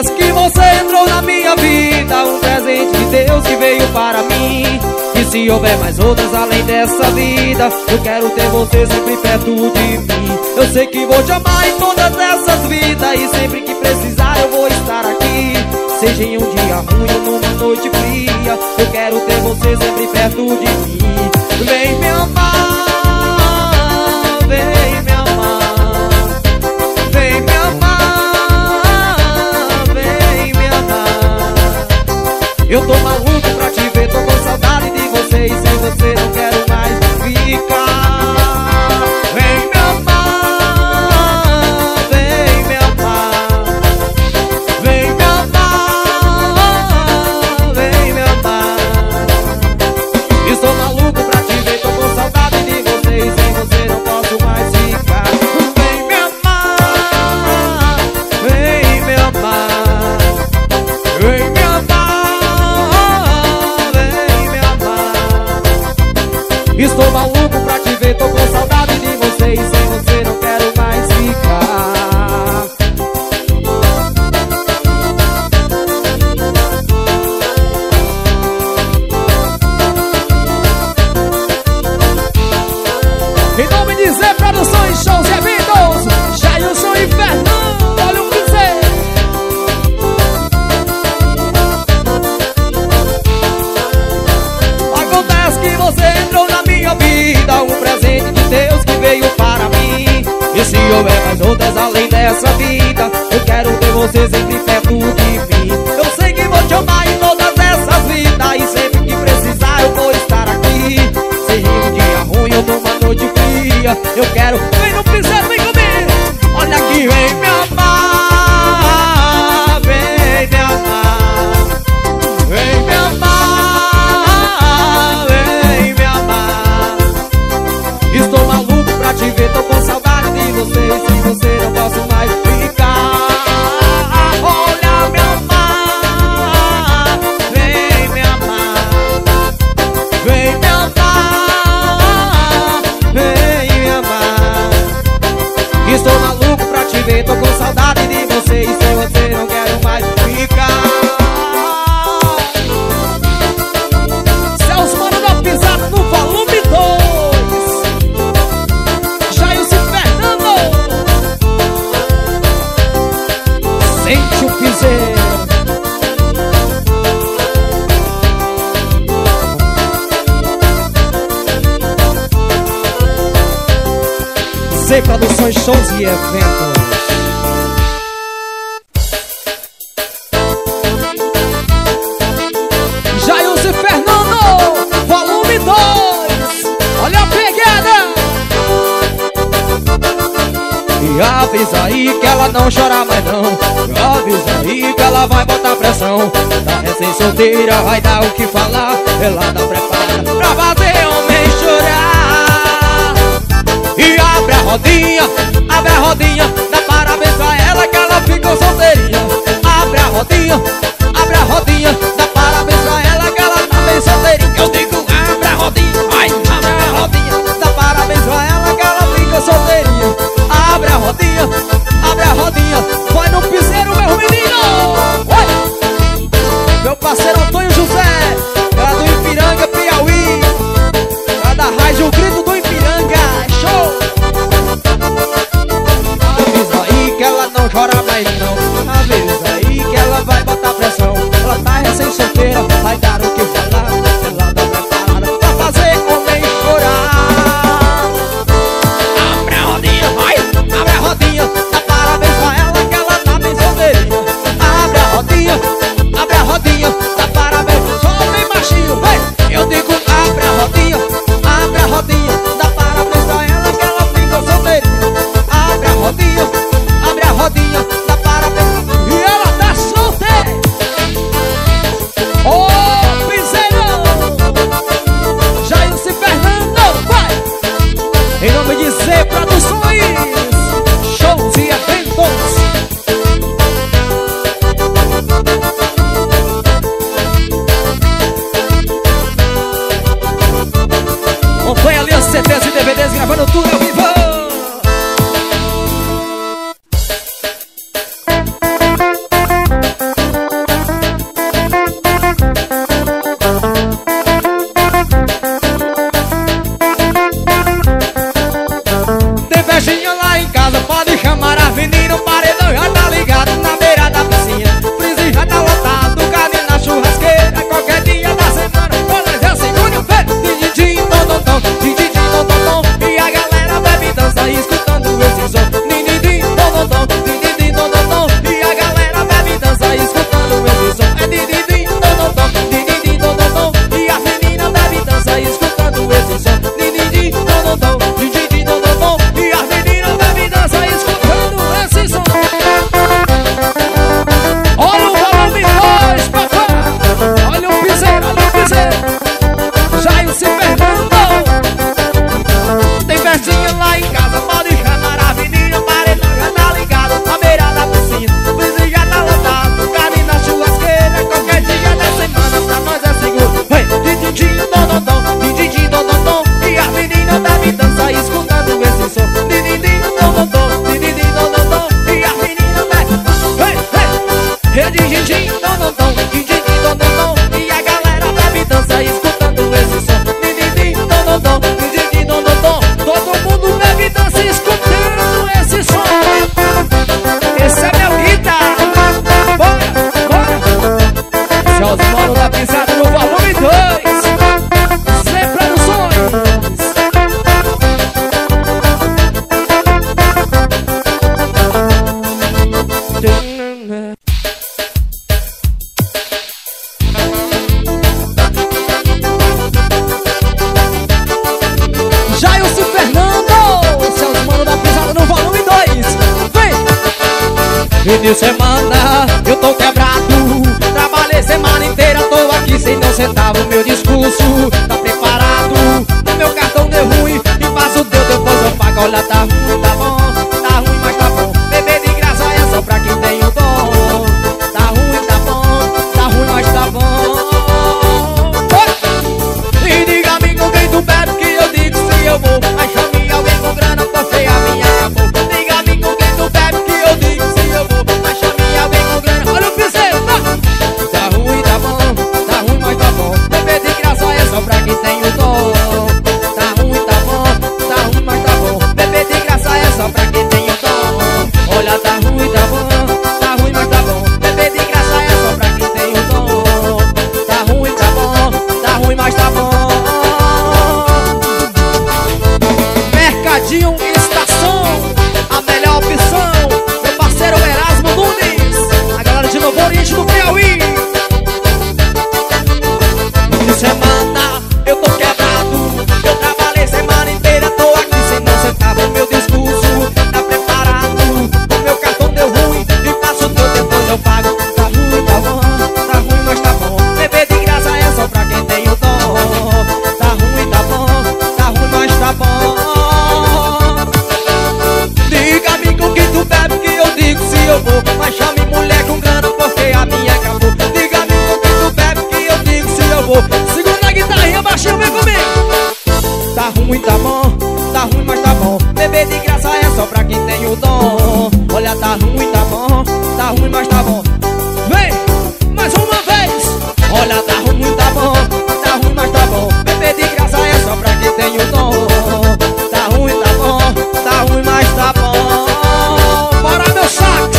Acontece que você entrou na minha vida, um presente de Deus que veio para mim. E se houver mais outras além dessa vida, eu quero ter você sempre perto de mim. Eu sei que vou te amar em todas essas vidas, e sempre que precisar eu vou estar aqui. Seja em um dia ruim ou numa noite fria, eu quero ter você sempre perto de mim. Vem me amar, vem me amar, vem me amar, vem me amar. Eu tô maluco pra te ver, tô com saudade de você, e sem você não quero mais ficar. Vem me amar, vem me amar, vem me amar, vem me amar. Estou maluco pra te ver, tô com saudade de você, e sem você não posso mais ficar. Vem me amar, vem me amar, vem me amar, vem me amar. Estou maluco pra te ver, tô com saudade de você, e sem você não quero mais ficar. Em nome de Zé Produções, shows e eventos, Jailson e Fernando, olha o que dizer. Acontece que você entrou na minha vida, um presente de Deus que veio para mim. E se houver mais outras além dessa vida, eu quero ter você sempre perto de mim. Eu sei que vou te amar em todas essas vidas, e sempre que precisar eu vou estar aqui. Seja um dia ruim ou numa noite fria, eu quero. Vem no pincel, vem comigo. Olha aqui, vem me amar, vem me amar, vem me amar, vem me amar. Estou maluco pra te ver, tô com saudade de você, e sem você não posso mais ficar. Olha, me amar, vem me amar, vem me amar, vem me amar. Estou maluco pra te ver, tô com saudade de você, e sem você não quero mais ficar. Celso Mano da Pisada no volume 2. Jailson e Fernando, sente o piseiro. Zé Produções, shows e eventos. Jailson e Fernando, volume 2. Olha a pegada. E avisa aí que ela não chora mais não. Avisa aí que ela vai botar pressão. Tá recém-solteira, vai dar o que falar. Ela tá preparada pra fazer homem chorar. E abre a rodinha, dá parabéns pra ela que ela ficou solteirinha. Abre a rodinha, dá parabéns pra ela que ela tá bem solteirinha. Eu digo abre a rodinha, vai, abre a rodinha, dá parabéns pra ela que ela ficou solteirinha. Abre a rodinha, vai no piseiro meu menino. Vai. Meu parceiro Antônio José, lá do Ipiranga, Piauí. Lá da Rádio Grito do Ipiranga, show. Avisa aí que ela não chora mais não. Avisa aí que ela vai botar pressão. Ela tá recém-solteira, vai dar o que falar. Ela tá preparada pra fazer homem chorar. Abre a rodinha, vai, abre a rodinha, dá parabéns pra ela que ela tá bem solteirinha. Abre a rodinha, dá parabéns, só bem baixinho, vem. Eu digo abre a rodinha, dá parabéns pra ela que ela ficou solteirinha. Abre a rodinha, dá parabéns, e ela tá solteira. Ô, piseiro, Jailson e Fernando, vai. Em nome de Zé Produções, shows e eventos. Acompanha ali as CDs e DVDs gravando tudo ao vivo. dois, Zé Produções. Jailson Fernando, seus manos da pisada no volume 2. Vem! Fim de semana, eu tô quebrado. Trabalhei semana inteira, tô aqui sem nem um centavo. Meu discurso tá preparado. O meu cartão deu ruim e faço o teu, depois eu pago. Olha, tá ruim, tá bom. Tá ruim, mas tá bom. Beber de graça é só pra quem tem o dom. Tá ruim, tá bom. Tá ruim, mas tá bom. E diga-me com quem tu bebe que eu digo se eu vou. Mas chame alguém com grana porque a minha acabou. Diga-me com quem tu bebe que eu digo se eu vou. Mas chame alguém com grana. Olha o piseiro, tá? Tá ruim, tá bom, mas tá bom. Beber de graça é só pra quem tem o dom. Tá ruim, mas tá bom. Beber de graça é só pra quem tem o dom. Olha, tá ruim, mas tá bom. Beber de graça é só pra quem tem o dom. Tá ruim, mas tá bom. Mercadinho Estação, a melhor opção. Meu parceiro Erasmo Nunes, a galera de Novo Oriente do Piauí. De semana eu tô quebrado. Eu trabalhei semana inteira, tô aqui sem nem um centavo. Meu discurso tá preparado. O meu cartão deu ruim e passo o teu, depois eu pago. Tá ruim, tá bom, tá ruim, mas tá bom. Beber de graça é só pra quem tem o dom. Tá ruim, mas tá bom. Diga-me com quem tu bebe que eu digo se eu vou. Mas chame mulher com grana porque a minha acabou. Diga-me com quem tu bebe que eu digo se eu vou. Segura a guitarrinha baixinho, vem comigo. Tá ruim, mas tá bom. Beber de graça é só pra quem tem o dom. Olha, tá ruim, mas tá bom. Vem, mais uma vez. Olha, tá ruim, mas tá bom. Beber de graça é só pra quem tem o dom. Tá ruim, mas tá bom. Bora, meu sax.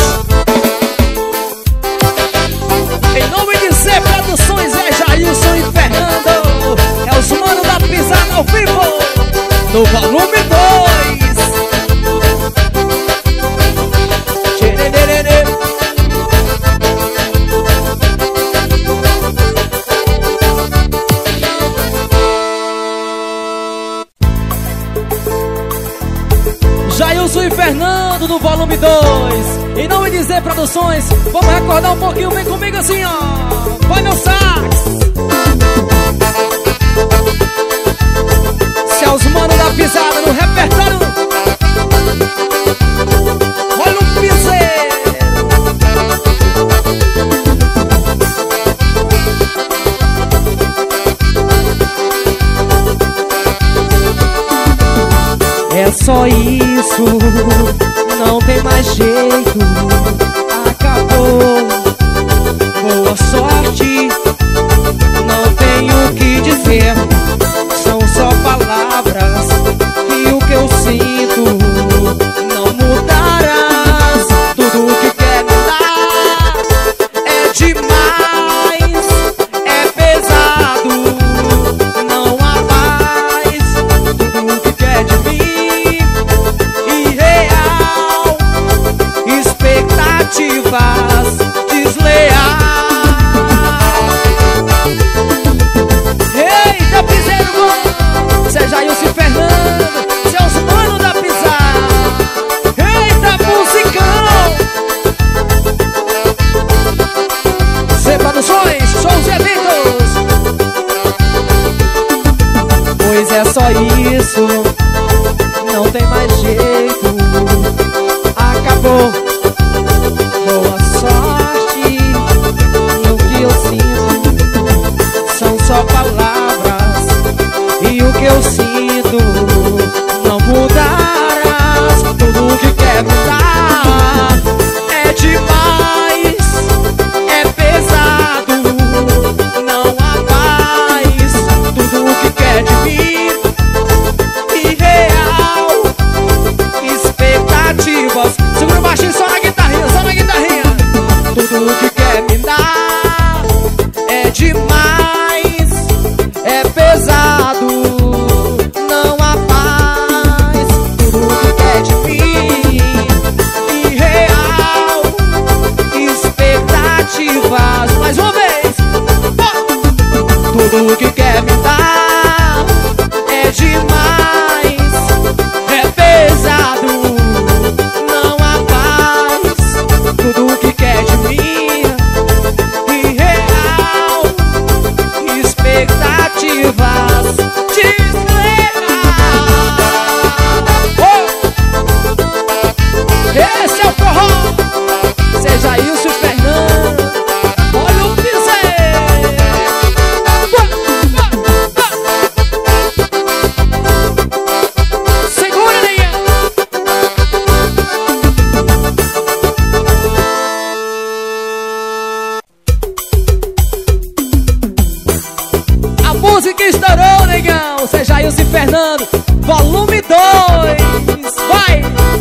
Em nome de Zé Produções, é Jailson e Fernando. É os manos da pisada ao vivo, no volume 2. Jailson e Fernando no volume 2. Em nome de Zé Produções, vamos recordar um pouquinho, vem comigo assim, ó. Vai, meu sax. Se é os manos da pisada no repertório. Olha o piseiro. É só isso, não tem mais jeito. Acabou, boa sorte. Não tenho o que dizer, são só palavras. E o que eu sinto não mudarás. Tudo o que quer me dar é demais, é pesado, não há mais. Tudo o que quer de mim, irreal, expectativas desleais. Eita, piseiro bom, cê Jailson e Fernando, seus manos da pisada. Eita, musicão. Zé Produções, shows e eventos. Pois é só isso, não tem mais jeito. Acabou, boa sorte. E o que eu sinto são só palavras. E o que eu sinto não mudarás. Tudo o que quer mudar é demais, é pesado, não há mais. Tudo o que quer de mim, irreal, expectativas. Segura o baixinho só na guitarrinha, só na guitarrinha. Tudo o que quer me dar é demais, música estourou, negão. Cê Jailson e Fernando, volume 2. Vai!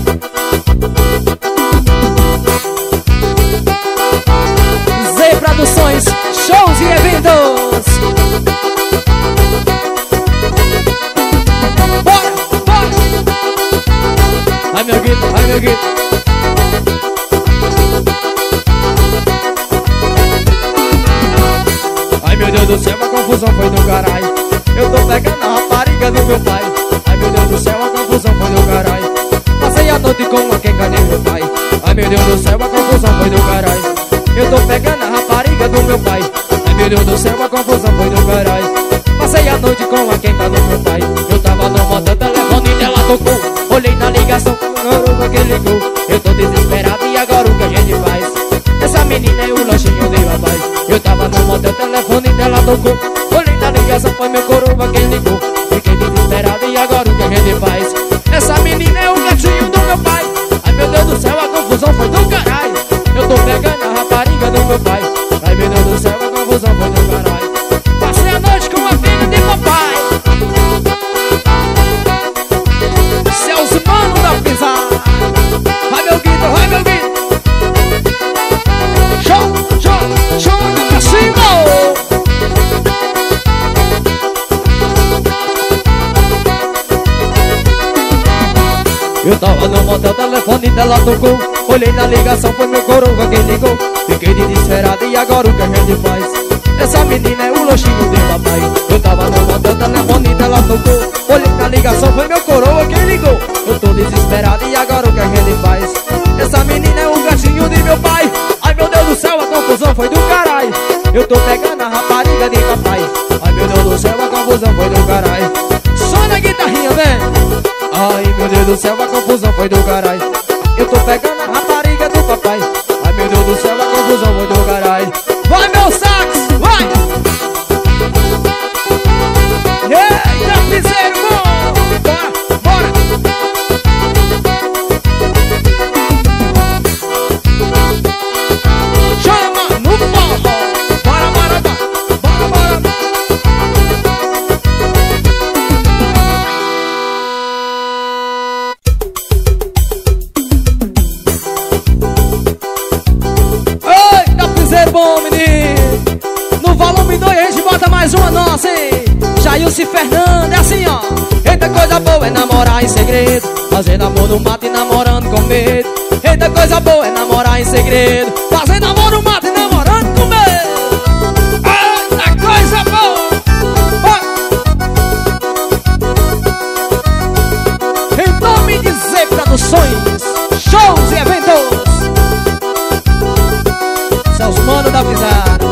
Z Produções, shows e eventos. Bora, bora! Ai meu guito, ai meu guito. Ai meu Deus do céu, a confusão foi do caralho. Eu tô pegando a rapariga do meu pai. Ai meu Deus do céu, a confusão foi do caralho. Passei a noite com uma quenga de meu pai. Ai meu Deus do céu, a confusão foi do caralho. Eu tô pegando a rapariga do meu pai. Ai meu Deus do céu, a confusão foi do caralho. Passei a noite com a quenga do meu pai. Eu tava no motel, telefone dela tocou. Olhei na ligação, garoto que ligou. Eu tô desesperado e agora o que a gente faz? Essa menina é o lanchinho de papai. Eu tava no motel, telefone dela tocou. Olhei na ligação, foi meu coroa quem ligou. Fiquei desesperado e agora o que a gente faz? Essa menina é o lanchinho do meu pai. Ai meu Deus do céu, a confusão foi do caralho. Eu tô pegando a rapariga do meu pai. Ai meu Deus do céu, a confusão foi do caralho. Passei a noite com a filha de papai. Seus manos da pisada. Vai meu guito, vai meu guito. Joga pra cima! Eu tava no motel, telefone dela tocou. Olhei na ligação, foi meu coroa quem ligou. Fiquei desesperado e agora o que a gente faz? Essa menina é o lanchinho de papai. Eu tava no motel, telefone dela tocou. Olhei na ligação, foi meu coroa quem ligou. Eu tô desesperado e agora o que a gente faz? Essa menina é o gatinho de meu pai. Ai meu Deus do céu, a confusão foi do caralho. Eu tô pegando a rapariga de papai. Ai meu Deus do céu, a confusão foi do caralho. Só na guitarrinha, vem. Ai meu Deus do céu, a confusão foi do caralho. Eu tô pegando a rapariga do papai. Ai meu Deus do céu, a confusão foi do caralho. Vai meu sax, vai! Eita, piseiro bom! Bora, bora! Chama no forró! Bora, bora, bora! Bora, bora! Eita, piseiro bom, menino! No volume 2 a gente bota mais uma nossa, hein? Jailson e Fernando, é assim, ó. Eita, coisa boa é namorar em segredo, fazendo amor no mato e namorando com medo. Eita, coisa boa é namorar em segredo, fazendo amor no mato e namorando com medo. Eita, coisa boa! Em nome de Z Produções, shows e eventos. Seus manos da pisada.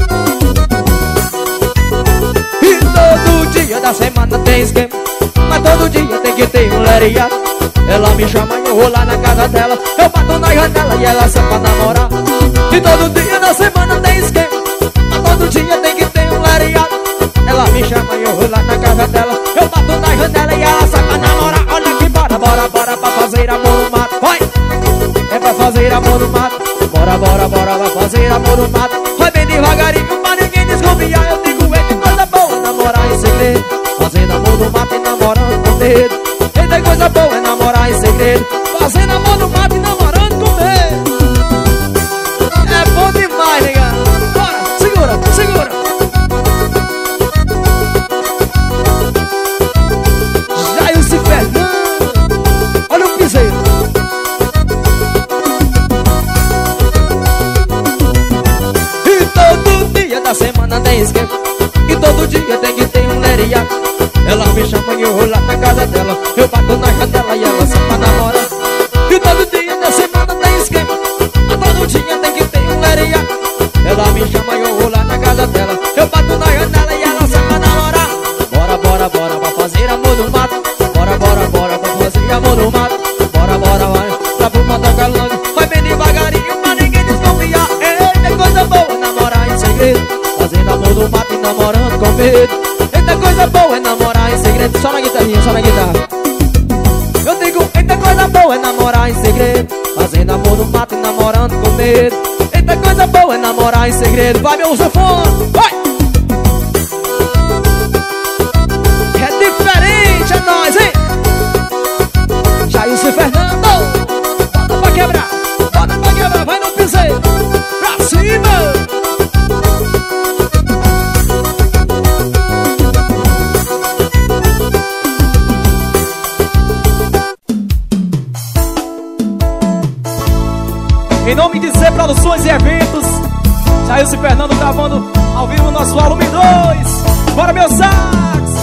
E todo dia da semana tem esquema, mas todo dia tem que ter um leriado. Ela me chama e eu vou lá na casa dela. Eu bato na janela e ela sai pra namorar. E todo dia da semana tem esquema, mas todo dia tem que ter um leriado. Ela me chama e eu vou lá na casa dela. Eu bato na janela e ela sai pra namorar. Olha aqui, bora, bora, bora pra fazer amor no mato. Vai! É pra fazer amor no mato. Bora, bora, bora, vai fazer amor no mato. Vai bem devagarinho pra ninguém desconfiar. Eu digo, eita, coisa boa, namorar em segredo, fazendo amor no mato e namorando com medo. Eita, coisa boa é namorar em segredo, fazendo amor no mato e namorando com medo. É bom demais, nega. Bora, segura, segura. Jailson e Fernando, olha o piseiro. Da semana tem esquema, e todo dia tem que ter um leriado. Ela me chama e eu vou lá na casa dela. Eu bato na janela e ela sai pra namorar. E todo dia da semana tem esquema, e todo dia tem que ter um leriado. Ela me chama e eu vou lá na casa dela. Eu bato na janela e ela sai pra namorar. Bora, bora, bora, pra fazer amor no mato. Bora, bora, bora, pra fazer amor no mato. Bora, bora, bora, pra fumar tocar longe. Vai bem devagarinho pra ninguém desconfiar. Eita, coisa boa, namorar em segredo, fazendo amor no mato e namorando com medo. Eita, coisa boa é namorar em segredo. Só na guitarrinha, só na guitarra. Eu digo, eita, coisa boa é namorar em segredo, fazendo amor no mato e namorando com medo. Eita, coisa boa é namorar em segredo. Vai, meu sanfone, vai! Produções e Eventos. Jailson e Fernando gravando ao vivo no nosso volume 2. Bora, meu sax!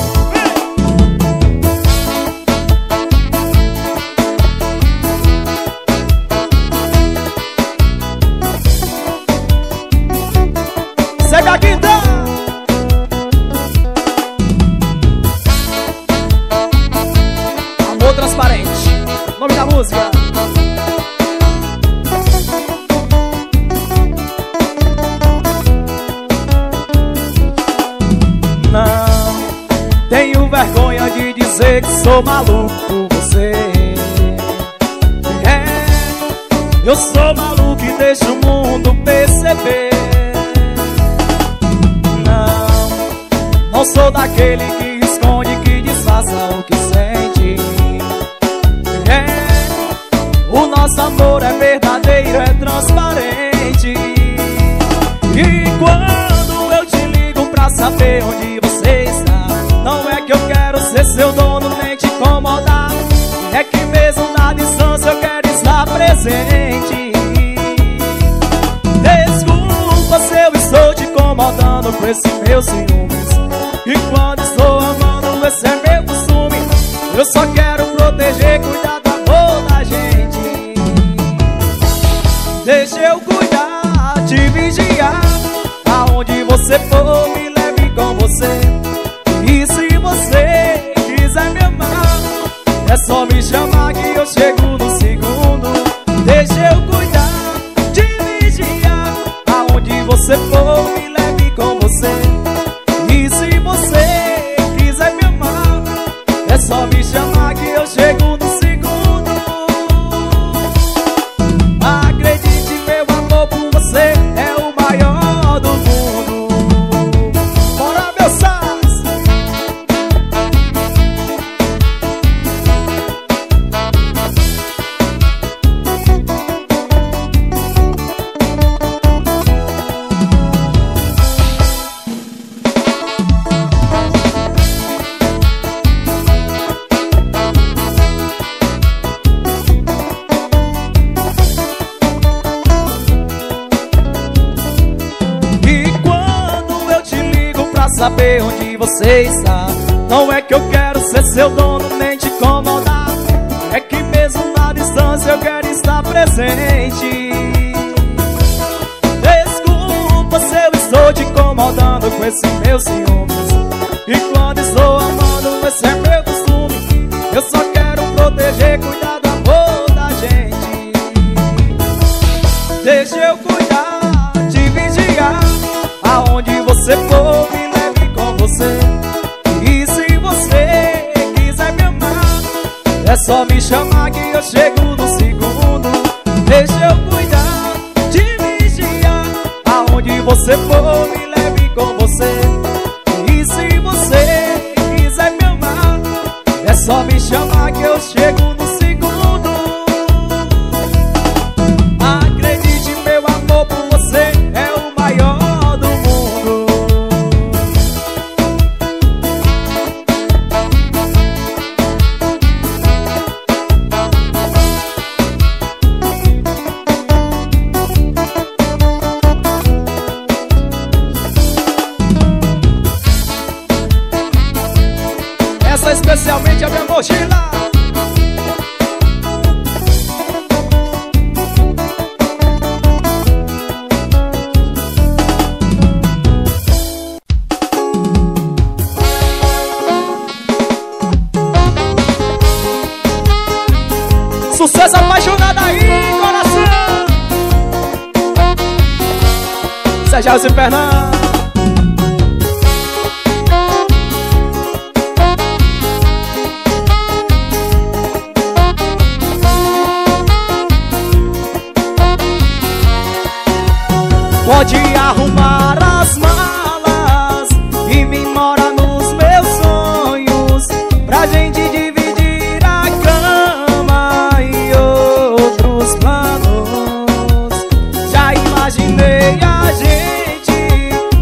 Segue a quinta! Amor Transparente, nome da música. Não tenho vergonha de dizer que sou maluco por você. Eu sou maluco e deixo o mundo perceber. Não sou daquele que esconde, que disfarça o que sente. O nosso amor é verdadeiro, é transparente. E quando eu te ligo pra saber onde você está, não é que eu quero ser seu dono nem te incomodar, é que mesmo na distância eu quero estar presente. Desculpa se eu estou te incomodando com esse meu ciúmes. E quando estou amando, esse é meu costume. Eu só quero proteger, cuidar do amor da gente. Deixa eu cuidar, te vigiar. Aonde você for, me leve com você. E se você quiser me amar, é só me chamar que eu chego no segundo. Deixa eu cuidar, te vigiar. Aonde você for, me leve com você. E se você quiser me amar, é só me chamar que eu chego no segundo. Acredite, meu amor por você é o maior do mundo. Bora, meu sax! Saber onde você está, não é que eu quero ser seu dono nem te incomodar, é que mesmo na distância eu quero estar presente. Desculpa se eu estou te incomodando com esse meu ciúmes. E quando estou amando, esse é meu costume. Eu só quero proteger, cuidar do amor da gente. Deixa eu cuidar, te vigiar. Aonde você for, me e se você quiser me amar, é só me chamar que eu chego no segundo. Deixa eu cuidar, te vigiar. Aonde você for, me leve com você. E se você quiser me amar, é só me chamar que eu chego no segundo. Acredite, meu amor por você é o maior do mundo. Especialmente a minha mochila. Sucesso apaixonado aí, coração. Jailson e Fernando. Pode arrumar as malas e vir morar nos meus sonhos, pra gente dividir a cama e outros planos. Já imaginei a gente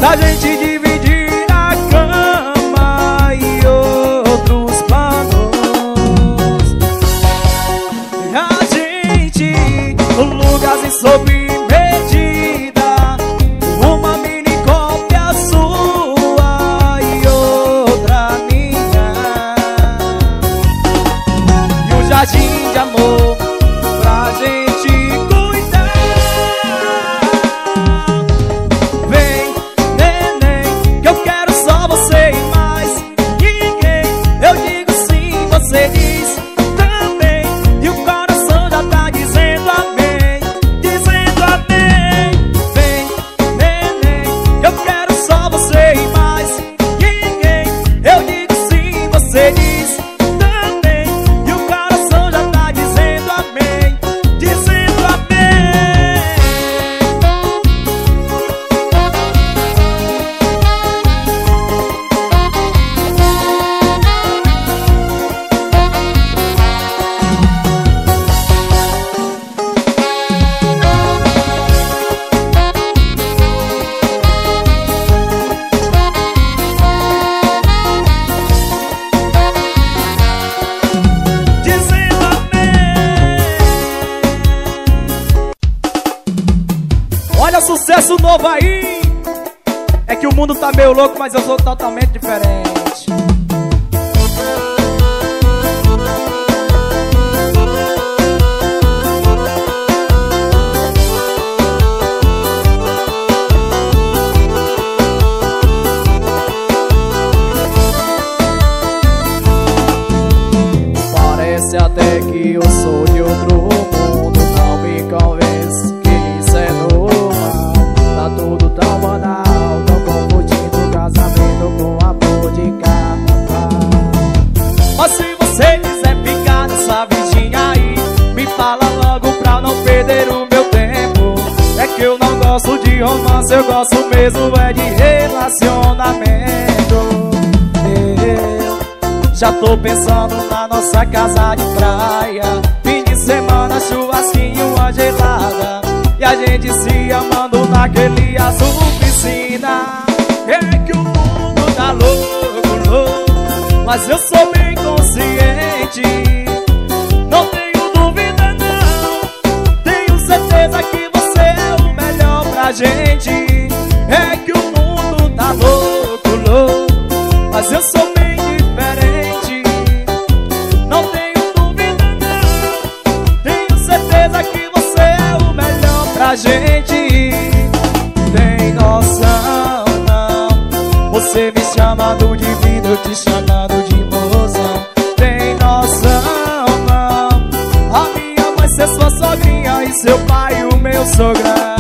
da gente dividir a cama e outros planos. E a gente, num lugarzinho sob medida, uma mini cópia sua e outra minha. E um jardim de amor pra gente cuidar. Vem, neném, que eu quero só você e mais ninguém. Eu digo sim, você diz também, e o coração já tá dizendo amém, dizendo amém. Vem, neném, que eu quero só você e mais ninguém. Eu digo sim, você diz também, e o coração já tá dizendo amém, dizendo amém. Dizendo amém. Olha, sucesso novo aí. É que o mundo tá meio louco, mas eu sou totalmente diferente. Parece até que eu sou de outro mundo. Não me convence que isso é normal. Tá tudo tão banal, tão confundindo casamento com amor de carnaval. Mas se você quiser ficar nessa vidinha aí, me fala logo pra não perder o meu tempo. É que eu não gosto de romance, eu gosto mesmo é de relacionamento. Já tô pensando na nossa casa de praia, fim de semana, churrasquinho, uma gelada, e a gente se amando naquele azul piscina. É que o mundo tá louco, louco, mas eu sou bem consciente. Não tenho dúvida não, tenho certeza que você é o melhor pra gente. É que o mundo tá louco, louco, mas eu sou bem diferente. Não tenho dúvida não, tenho certeza que você é o melhor pra gente. Tem noção não, você me chamando de vida, eu te chamando de mozão. Tem noção não, a minha mãe ser sua sogrinha e seu pai o meu sogrão.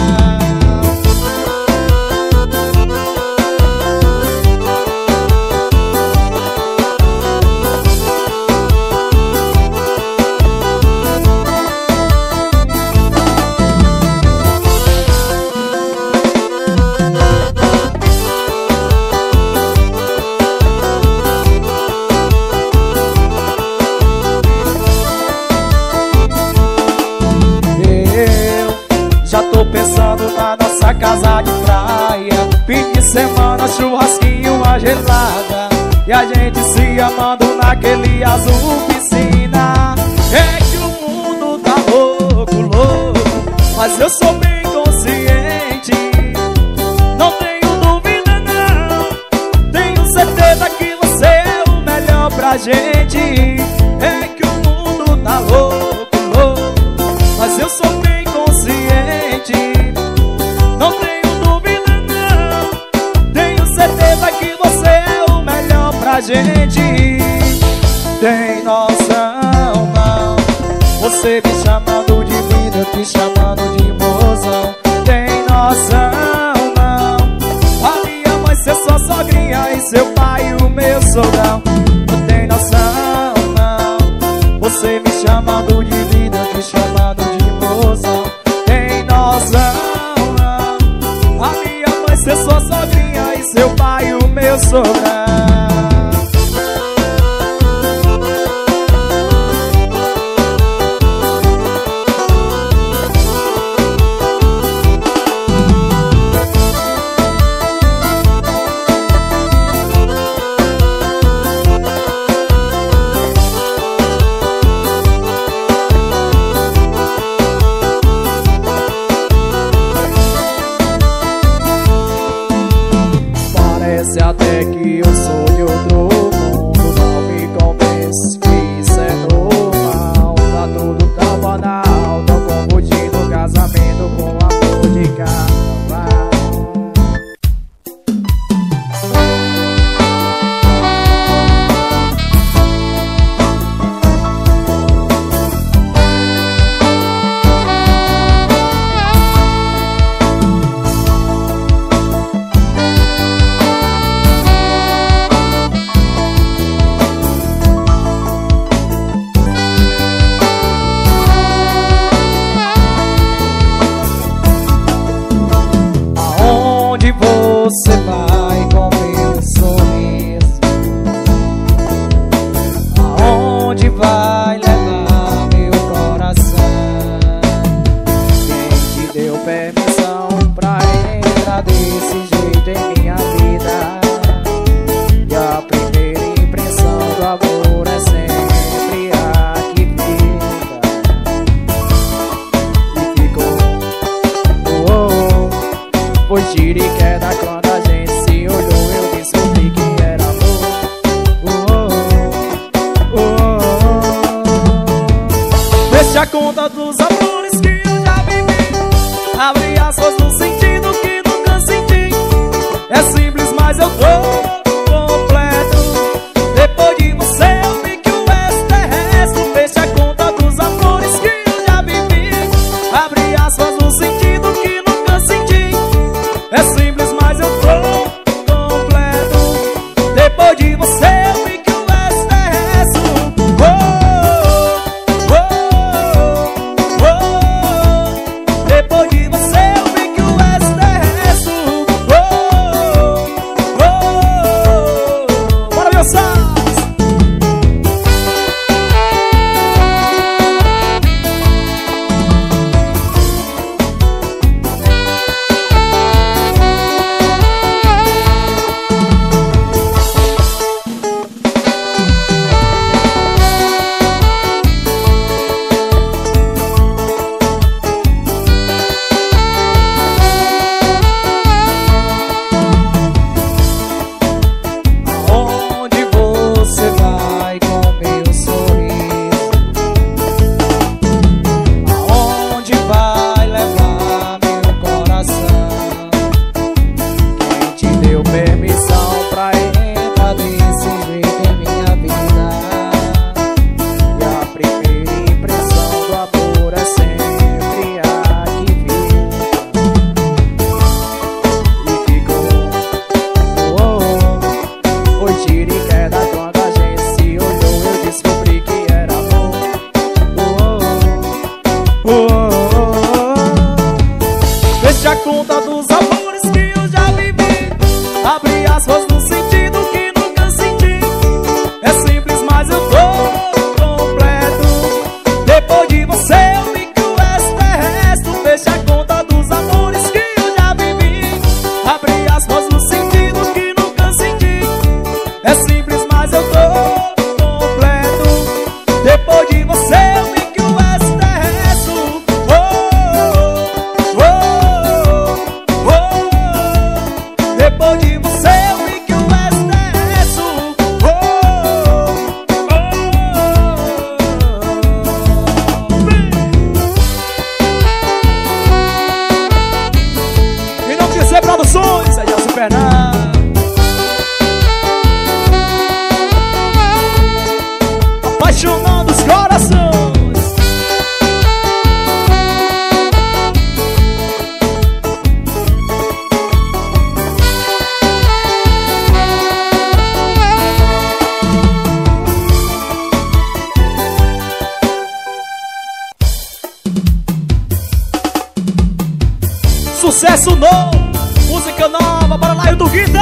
Já tô pensando na nossa casa de praia, fim de semana, churrasquinho, uma gelada, e a gente se amando naquele azul piscina. É que o mundo tá louco, louco, mas eu sou bem consciente. Não tenho dúvida não, tenho certeza que você é o melhor pra gente. É que o mundo tá louco, louco, mas eu sou bem consciente. Não tenho dúvida não, tenho certeza que você é o melhor pra gente. Tem noção não, você me chamando de vida, eu te chamando de mozão. Tem noção não, a minha mãe ser sua sogrinha e seu pai o meu sogrão. Tem noção não, você me chamando de vida, eu te chamando de mozão. Tem noção não, a minha mãe ser sua sogrinha e seu pai o meu sogrão. Parece até que eu sou de outro mundo. Não me convence que isso é normal. Tá tudo tão banal. Tô confundindo casamento com amor de carnaval. Você vai com meu sorriso? Aonde vai levar meu coração? Quem te deu permissão pra entrar desse jeito em minha vida? E a primeira impressão do amor é sempre a que fica. E ficou foi tiro e queda quando a gente se olhou. Eu descobri que era amor. Feche a conta dos amores que eu já vivi. Abre aspas no sentido que nunca senti. É simples, mas eu tô completo. Depois de você eu vi que o resto é resto. Feche a conta dos amores que eu já vivi. Abre aspas no sentido que nunca senti. É simples, mas eu tô completo. Depois de você eu vi que o resto é resto. Depois de você eu vi que o resto é resto. Bora, meu Sass! Aonde você vai com meu sorriso? Aonde vai levar meu coração? Quem te deu permissão pra entrar desse jeito em minha vida? E a primeira impressão do amor é sempre a que fica. E ficou foi tiro e queda quando a gente se olhou. Eu descobri que era amor. Feche a conta dos amores que eu já vivi. Abre aspas no sentido que nunca senti. É simples, mas eu tô completo. Depois de você eu vi que o resto é resto. Feche a conta dos amores que eu já vivi. Abre aspas no sentido que nunca senti. É simples, mas eu tô completo. Depois de você eu vi que o resto é resto. Depois de você eu vi que o resto é resto. E não quiser produções, é de Supernal. Apaixonando os corações. Sucesso novo, música nova, para lá, eu do Guita.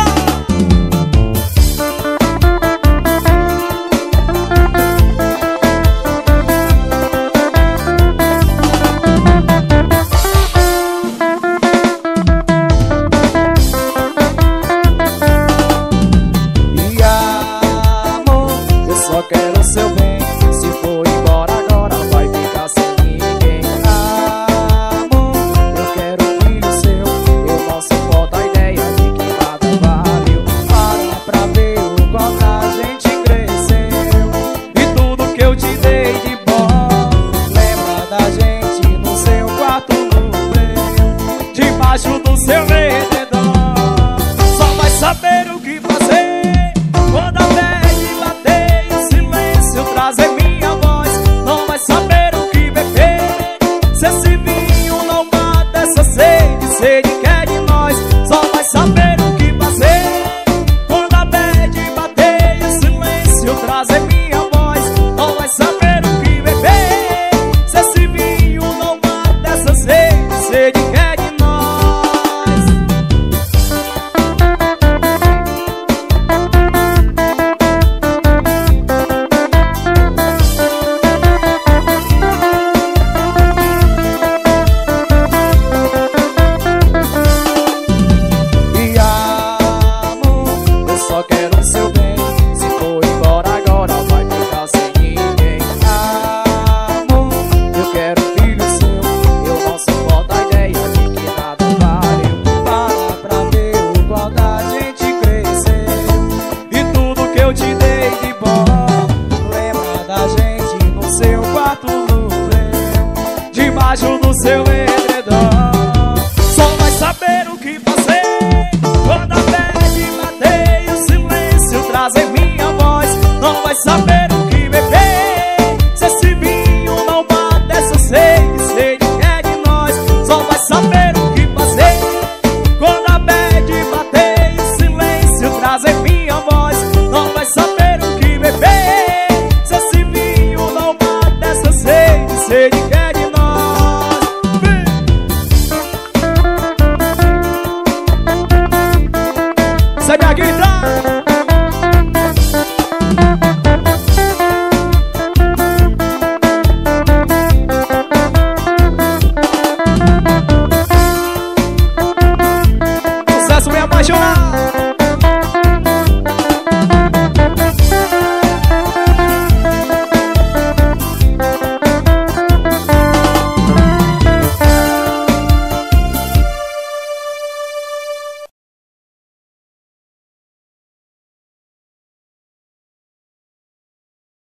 Essa de aqui, tá? Sucesso me apaixonar.